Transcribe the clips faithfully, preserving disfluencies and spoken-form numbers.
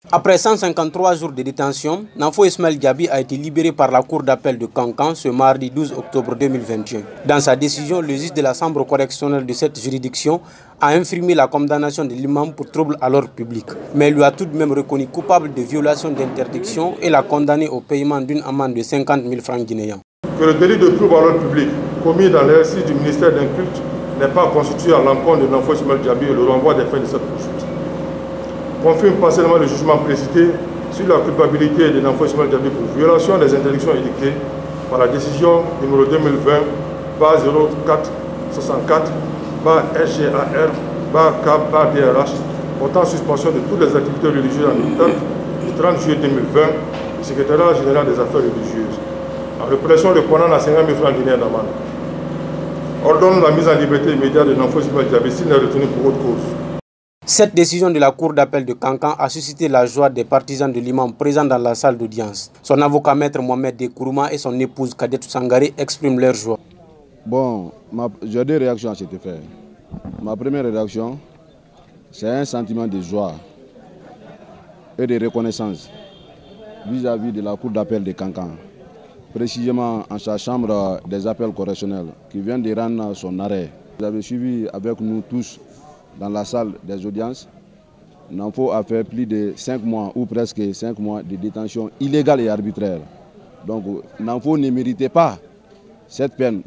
Après cent cinquante-trois jours de détention, Nanfo Ismaël Diaby a été libéré par la cour d'appel de Kankan ce mardi douze octobre deux mille vingt et un. Dans sa décision, le juge de la chambre correctionnelle de cette juridiction a infirmé la condamnation de l'imam pour trouble à l'ordre public, mais lui a tout de même reconnu coupable de violation d'interdiction et l'a condamné au paiement d'une amende de cinquante mille francs guinéens. Que le délit de trouble à l'ordre public commis dans l'exercice du ministère d'un culte n'est pas constitué à l'encontre de Nanfo Ismaël Diaby et le renvoi des faits de cette poursuite. Confirme partiellement le jugement précité sur la culpabilité de Nanfo Ismaël Diaby pour violation des interdictions édictées par la décision numéro deux mille vingt zéro quatre soixante-quatre S G A R K D R H portant suspension de toutes les activités religieuses en date du trente juillet deux mille vingt du secrétariat général des affaires religieuses. En répression de condamne à cinquante mille francs guinéens d'amende. Ordonne la mise en liberté immédiate de Nanfo Ismaël Diaby s'il n'est retenu pour autre cause. Cette décision de la cour d'appel de Kankan a suscité la joie des partisans de l'imam présents dans la salle d'audience. Son avocat maître Mohamed Dekourouma et son épouse Kadetou Sangaré expriment leur joie. Bon, j'ai deux réactions à cet effet. Ma première réaction, c'est un sentiment de joie et de reconnaissance vis-à-vis de la cour d'appel de Kankan, précisément en sa chambre des appels correctionnels qui vient de rendre son arrêt. Vous avez suivi avec nous tous dans la salle des audiences. Nanfo a fait plus de cinq mois ou presque cinq mois de détention illégale et arbitraire. Donc Nanfo ne méritait pas cette peine.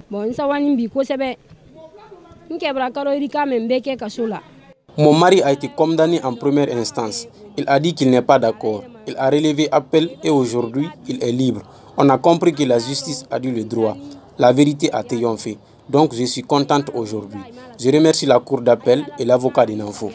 Mon mari a été condamné en première instance. Il a dit qu'il n'est pas d'accord. Il a relevé appel et aujourd'hui, il est libre. On a compris que la justice a dit le droit. La vérité a triomphé. Donc je suis contente aujourd'hui. Je remercie la cour d'appel et l'avocat de Nanfo.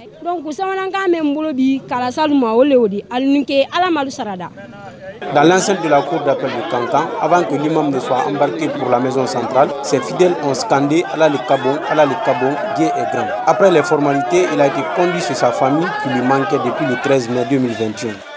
Dans l'enceinte de la cour d'appel de Kankan, avant que l'imam ne soit embarqué pour la maison centrale, ses fidèles ont scandé « Allah le Kabon, Allah le Kabon, Dieu est grand ». Après les formalités, il a été conduit chez sa famille qui lui manquait depuis le treize mai deux mille vingt et un.